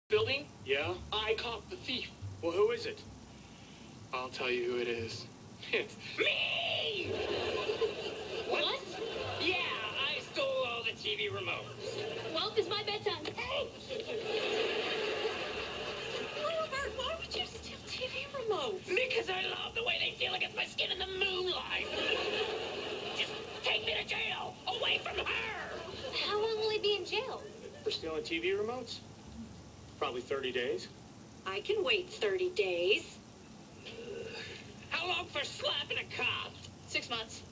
building? Yeah? I caught the thief. Well, who is it? I'll tell you who it is. It's me! What? Yeah, I stole all the TV remotes. Well, it's my bedtime. Hey! Robert, why would you steal TV remotes? Because I love the way they feel against my skin in the moonlight. Just take me to jail, away from her. How long will he be in jail? For stealing TV remotes? Probably 30 days. I can wait 30 days. How long for slapping a cop? 6 months.